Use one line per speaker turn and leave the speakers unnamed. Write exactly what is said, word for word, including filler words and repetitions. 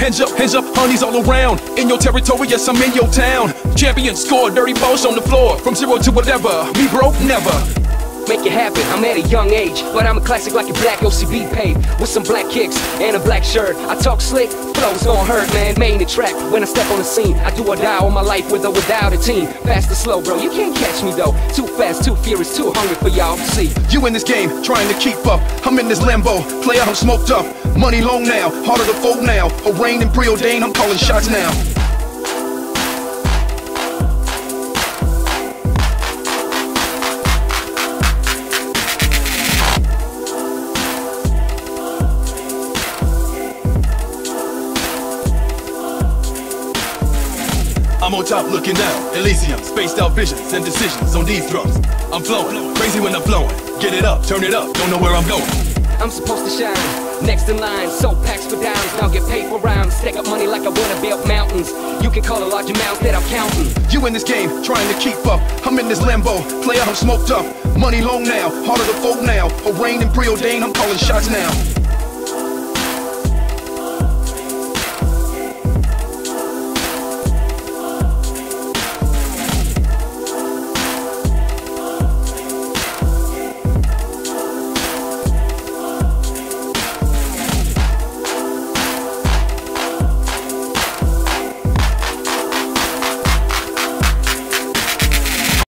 Hands up, hands up, honeys all around. In your territory, yes, I'm in your town. Champion score, dirty balls on the floor. From zero to whatever, me broke, never.
Make it happen, I'm at a young age, but I'm a classic like a black O C B pave with some black kicks and a black shirt. I talk slick, flows gon' hurt, man. Main the track when I step on the scene. I do or die all my life with or without a team. Fast or slow, bro, you can't catch me though. Too fast, too furious, too hungry for y'all to see.
You in this game, trying to keep up. I'm in this Lambo, player, I'm smoked up. Money long now, harder to fold now. Arraigned and preordained, I'm calling shots now. I'm on top looking down, Elysium, spaced out visions and decisions on these drums. I'm flowing, crazy when I'm flowing. Get it up, turn it up, don't know where I'm going.
I'm supposed to shine, next in line, so packs for downs. Now get paid for rhymes, stack up money like I wanna build mountains. You can call a large amount that I'm counting.
You in this game, trying to keep up. I'm in this Lambo, player, I'm smoked up. Money long now, harder to fold now. Arraigned and preordained, I'm calling shots now.